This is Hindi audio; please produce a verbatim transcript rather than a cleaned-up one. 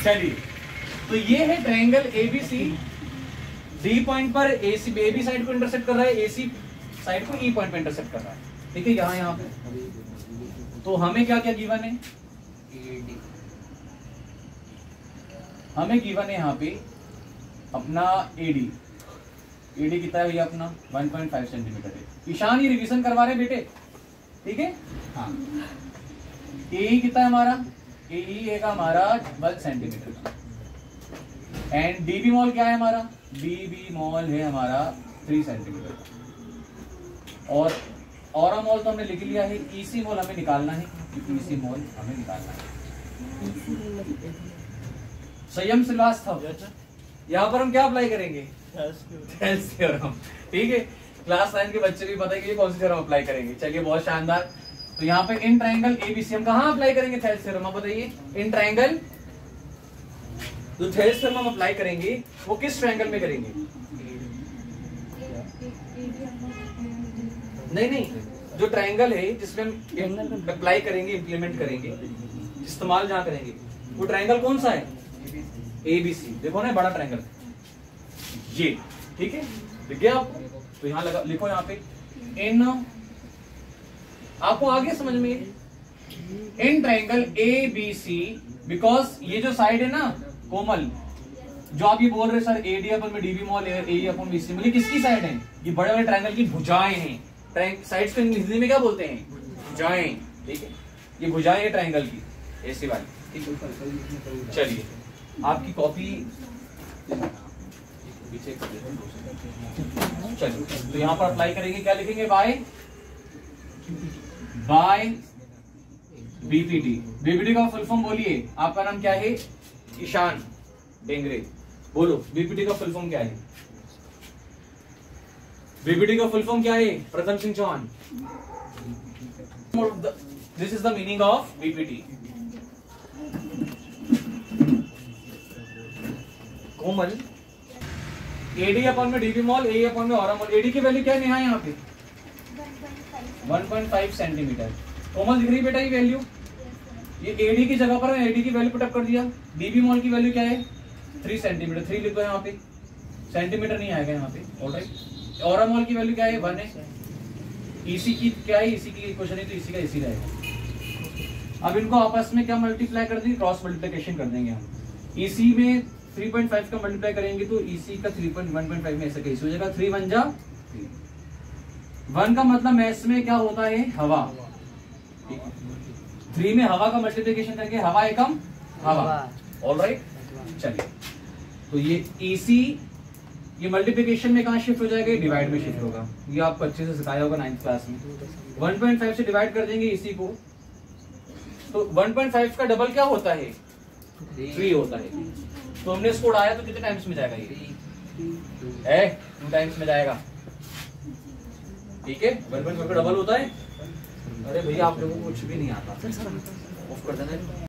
चलिए, तो ये है ट्रायंगल एबीसी। डी पॉइंट पर एसी एबी साइड को इंटरसेक्ट कर रहा है, एसी साइड को ई पॉइंट पे इंटरसेक्ट कर रहा है। ठीक है, यहाँ यहाँ पे तो हमें क्या क्या गिवन है, हमें गिवन है यहाँ पे अपना एडी। एडी कितना है भैया अपना वन पॉइंट फाइव सेंटीमीटर है। ईशान ये रिवीजन करवा रहे हैं बेटे, ठीक है। हाँ, ए कितना है हमारा, ए है का हमारा वन सेंटीमीटर का। एंड डीबी मॉल क्या है हमारा, डीबी मॉल है हमारा थ्री सेंटीमीटर। और ऑरा मॉल तो हमने लिख लिया है, ईसी मॉल हमें निकालना है, ईसी मॉल हमें निकालना है। संयम श्रीवास्तव, यहाँ पर हम क्या अप्लाई करेंगे, थेल्स थ्योरम। ठीक है, क्लास नाइन के बच्चे भी पता है कि ये कौन सी थ्योरम अप्लाई करेंगे। चलिए, बहुत शानदार। तो यहाँ पे इन ट्रायंगल एबीसी हम कहाँ अप्लाई करेंगे थेल्स थ्योरम, आप बताइए। इन ट्रायंगल जो थेल्स थ्योरम हम अप्लाई करेंगे वो किस ट्रायंगल में करेंगे? नहीं नहीं, जो ट्रायंगल है जिसमें हम अप्लाई करेंगे, इंप्लीमेंट करेंगे, इस्तेमाल जहां करेंगे, वो ट्रायंगल कौन सा है? एबीसी। देखो ना, बड़ा ट्रायंगल ये। ठीक है, दिख गया आपको? तो यहाँ लगा, लिखो यहाँ पे इन, आपको आगे समझ में, in triangle A B C, because ये जो साइड है ना कोमल, जो आप ये बोल रहे सर एडी अपन में डीबी मॉल है, ए अपन में सी मॉल, किसकी साइड है? ये बड़े बड़े ट्रायंगल की भुजाएं हैं। साइड्स को हिंदी में क्या बोलते हैं? भुजाएं। ठीक है, ये भुजाएं है ट्रायंगल की, ऐसी वाली। ठीक है, चलिए आपकी कॉपी पीछे कर देते हैं। चलिए, तो यहाँ पर अप्लाई करेंगे, क्या लिखेंगे? By by BPT. बीपीटी का फुल फॉर्म बोलिए, आपका नाम क्या है? ईशान डेंगरे। बोलो, बीपीटी का फुल फॉर्म क्या है? बीपीटी का फुल फॉर्म क्या है? प्रथम सिंह चौहान। This is the meaning of BPT. Komal, AD upon में डीबी मॉल, ए अपन में ऑरा मॉल। एडी की वैल्यू क्या है नेहा यहाँ पे? One point five centimetre. Komal दिख रही बेटा ये वैल्यू? ये एडी की जगह पर एडी की वैल्यू पुटअप कर दिया। डीबी मॉल की वैल्यू क्या है? Three centimetre. थ्री लिख दो यहाँ पे, सेंटीमीटर नहीं आएगा यहाँ पे। ऑलराइट, ऑरा मॉल की वैल्यू क्या है? वन है। ईसी की क्या है? ईसी की क्वेश्चन है तो ईसी का ईसी रहेगा। अब इनको आपस में क्या मल्टीप्लाई कर देंगे? क्रॉस मल्टीप्लिकेशन कर देंगे हम। ईसी में थ्री पॉइंट फाइव का मल्टीप्लाई करेंगे तो ईसी का three point one point five में ऐसा कैसे हो जाएगा? थ्री वन जा वन का मतलब मैथ्स में क्या होता है? हवा। थ्री में हवा का मल्टीप्लिकेशन करके हवा एकम हवा। ऑलराइट, चलिए, तो ये ईसी ये मल्टीप्लिकेशन में कहाँ शिफ्ट हो जाएगा? डिवाइड में शिफ्ट होगा। ये आपको अच्छे से सिखाया होगा नाइन्थ क्लास में। वन पॉइंट फाइव से डिवाइड कर देंगे ईसी को, तो वन पॉइंट फाइव का डबल क्या होता है? थ्री होता है। तो हमने इसको उड़ाया तो कितने टाइम्स में जाएगा? ये टू टाइम्स में जाएगा। ठीक है, वन पॉइंट फाइव का डबल होता है। अरे भैया आप लोगों को कुछ भी नहीं आता, ऑफ कर देना।